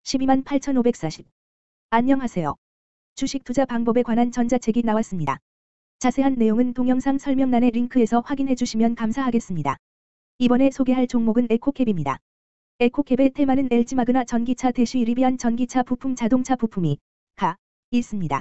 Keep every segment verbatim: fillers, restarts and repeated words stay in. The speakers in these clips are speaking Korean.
십이만 팔천오백사십. 안녕하세요. 주식 투자 방법에 관한 전자책이 나왔습니다. 자세한 내용은 동영상 설명란의 링크에서 확인해 주시면 감사하겠습니다. 이번에 소개할 종목은 에코캡입니다. 에코캡의 테마는 엘지마그나 전기차 대쉬 리비안 전기차 부품 자동차 부품이 가 있습니다.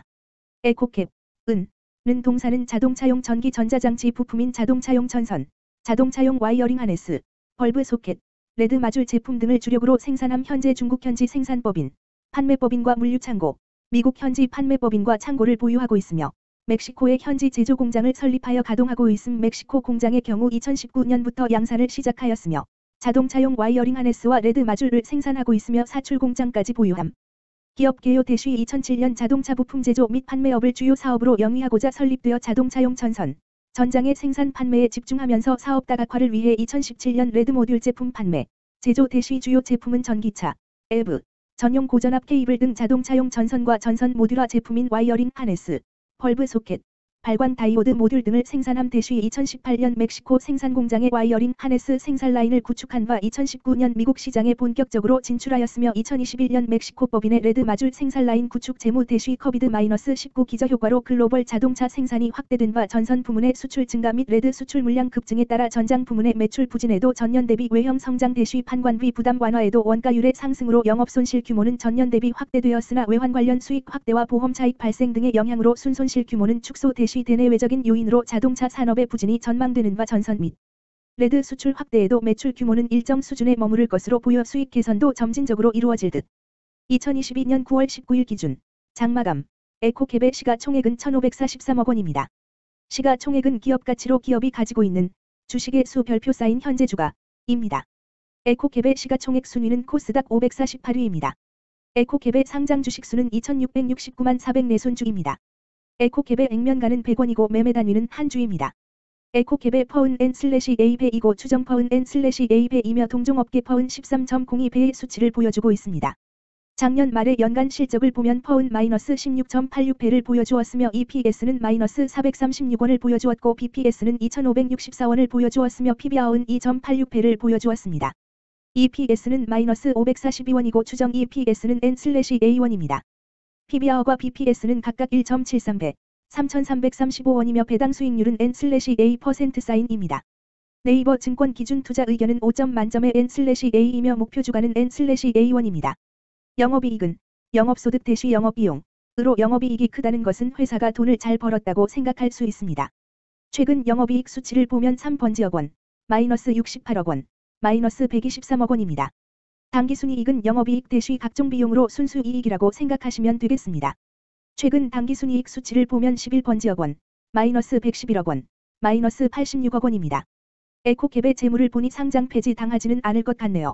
에코캡 은 는 동사는 자동차용 전기 전자장치 부품인 자동차용 전선, 자동차용 와이어링 하네스, 벌브 소켓, 레드 마줄 제품 등을 주력으로 생산함. 현재 중국 현지 생산법인, 판매법인과 물류창고, 미국 현지 판매법인과 창고를 보유하고 있으며 멕시코에 현지 제조 공장을 설립하여 가동하고 있음. 멕시코 공장의 경우 이천십구 년부터 양산을 시작하였으며 자동차용 와이어링 하네스와 레드 마줄을 생산하고 있으며 사출 공장까지 보유함. 기업 개요 대쉬 이천칠 년 자동차 부품 제조 및 판매업을 주요 사업으로 영위하고자 설립되어 자동차용 전선, 전장의 생산 판매에 집중하면서 사업 다각화를 위해 이천십칠 년 레드 모듈 제품 판매, 제조 대쉬 주요 제품은 전기차, 엘브, 전용 고전압 케이블 등 자동차용 전선과 전선 모듈화 제품인 와이어링 하네스, 벌브 소켓, 발광 다이오드 모듈 등을 생산함. 대쉬 이천십팔 년 멕시코 생산 공장의 와이어링 하네스 생산 라인을 구축한 바 이천십구 년 미국 시장에 본격적으로 진출하였으며 이천이십일 년 멕시코 법인의 레드 마줄 생산 라인 구축 재무. 대쉬 코비드 십구 기저 효과로 글로벌 자동차 생산이 확대된 바 전선 부문의 수출 증가 및 레드 수출 물량 급증에 따라 전장 부문의 매출 부진에도 전년 대비 외형 성장. 대쉬 판관비 부담 완화에도 원가율의 상승으로 영업손실 규모는 전년 대비 확대되었으나 외환 관련 수익 확대와 보험 차익 발생 등의 영향으로 순손실 규모는 축소. 대쉬 대내외적인 요인으로 자동차 산업의 부진이 전망되는 바 전선 및 레드 수출 확대에도 매출 규모는 일정 수준에 머무를 것으로 보여 수익 개선도 점진적으로 이루어질 듯. 이천이십이 년 구월 십구일 기준 장마감 에코캡의 시가총액은 천오백사십삼억 원입니다. 시가총액은 기업가치로 기업이 가지고 있는 주식의 수 별표 쌓인 현재 주가입니다. 에코캡의 시가총액 순위는 코스닥 오백사십팔 위입니다. 에코캡의 상장 주식수는 이천육백육십구만 사백 사 손주입니다. 에코캡의 액면가는 백 원이고 매매 단위는 한 주입니다. 에코캡의 퍼은 엔 슬래시 에이 배이고 추정 퍼은 엔 슬래시 에이 배이며 동종업계 퍼은 십삼 점 공이 배의 수치를 보여주고 있습니다. 작년 말의 연간 실적을 보면 퍼은 마이너스 십육 점 팔육 배를 보여주었으며 이피에스는 마이너스 사백삼십육 원을 보여주었고 비피에스는 이천오백육십사 원을 보여주었으며 피비알은 이 점 팔육 배를 보여주었습니다. 이피에스는 마이너스 오백사십이 원이고 추정 이피에스는 엔 슬래시 에이 원입니다. 피비알과 비피에스는 각각 일 점 칠삼 배, 삼천삼백삼십오 원이며 배당 수익률은 엔 슬래시 에이 퍼센트 사인입니다. 네이버 증권 기준 투자 의견은 오 점 만점의 엔 슬래시 에이이며 목표 주가는 엔 슬래시 에이 원입니다. 영업이익은 영업소득 대쉬 영업비용으로 영업이익이 크다는 것은 회사가 돈을 잘 벌었다고 생각할 수 있습니다. 최근 영업이익 수치를 보면 삼 번지억 원, 마이너스 육십팔억 원, 마이너스 백이십삼억 원입니다. 당기순이익은 영업이익 대쉬 각종 비용으로 순수이익이라고 생각하시면 되겠습니다. 최근 당기순이익 수치를 보면 십일 번지억 원, 마이너스 백십일억 원, 마이너스 팔십육억 원입니다. 에코캡의 재물을 보니 상장 폐지 당하지는 않을 것 같네요.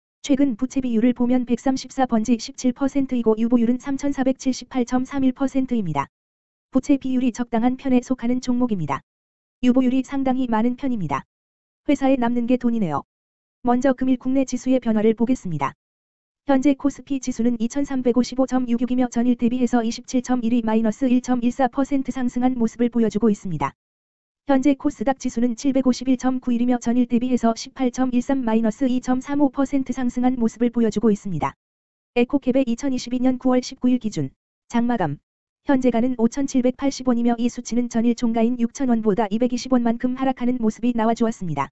최근 부채 비율을 보면 백삼십사 번지 십칠 퍼센트이고 유보율은 삼천사백칠십팔 점 삼일 퍼센트입니다. 부채 비율이 적당한 편에 속하는 종목입니다. 유보율이 상당히 많은 편입니다. 회사에 남는 게 돈이네요. 먼저 금일 국내 지수의 변화를 보겠습니다. 현재 코스피 지수는 이천삼백오십오 점 육육이며 전일 대비해서 이십칠 점 일이 마이너스 일 점 일사 퍼센트 상승한 모습을 보여주고 있습니다. 현재 코스닥 지수는 칠백오십일 점 구일이며 전일 대비해서 십팔 점 일삼 마이너스 이 점 삼오 퍼센트 상승한 모습을 보여주고 있습니다. 에코캡의 이천이십이 년 구월 십구일 기준 장마감 현재가는 오천칠백팔십 원이며 이 수치는 전일 종가인 육천 원보다 이백이십 원만큼 하락하는 모습이 나와주었습니다.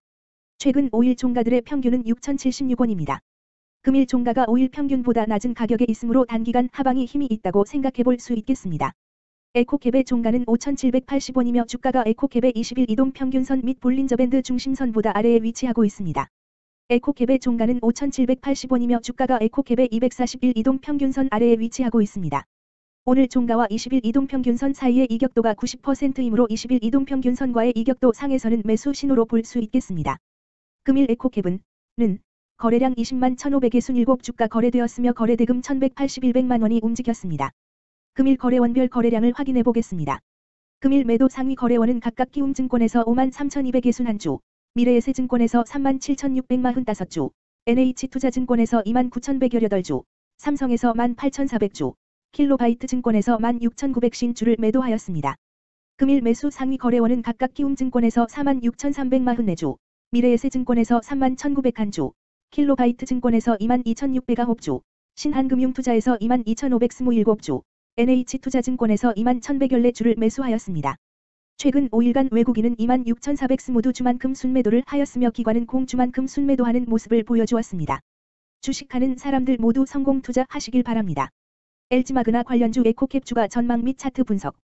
최근 오 일 종가들의 평균은 육천칠십육 원입니다. 금일 종가가 오 일 평균보다 낮은 가격에 있으므로 단기간 하방이 힘이 있다고 생각해 볼 수 있겠습니다. 에코캡의 종가는 오천칠백팔십 원이며 주가가 에코캡의 이십 일 이동 평균선 및 볼린저밴드 중심선보다 아래에 위치하고 있습니다. 에코캡의 종가는 오천칠백팔십 원이며 주가가 에코캡의 이백사십일 이동 평균선 아래에 위치하고 있습니다. 오늘 종가와 이십 일 이동 평균선 사이의 이격도가 구십 퍼센트이므로 이십 일 이동 평균선과의 이격도 상에서는 매수 신호로 볼 수 있겠습니다. 금일 에코캡은 는 거래량 이십만 천오백에 순일곱 주가 거래되었으며 거래대금 천백팔십일백만 원이 움직였습니다. 금일 거래원별 거래량을 확인해 보겠습니다. 금일 매도 상위 거래원은 각각 키움증권에서 오만 삼천이백에 순 한 주, 미래에셋증권에서 삼만 칠천육백사십오 주, 엔에이치투자증권에서 이만 구천백십팔 주, 삼성에서 만 팔천사백 주, 킬로바이트증권에서 만 육천구백오 주를 매도하였습니다. 금일 매수 상위 거래원은 각각 키움증권에서 사만 육천삼백사십사 주, 미래에셋증권에서 삼만 천구백일 주, 킬로바이트증권에서 이만 이천육백구 주, 신한금융투자에서 이만 이천오백이십칠 주, 엔에이치투자증권에서 이만 천백여 주를 매수하였습니다. 최근 오 일간 외국인은 이만 육천사백이십오 주만큼 순매도를 하였으며 기관은 공주만큼 순매도하는 모습을 보여주었습니다. 주식하는 사람들 모두 성공 투자하시길 바랍니다. 엘지마그나 관련주 에코캡 주가 전망 및 차트 분석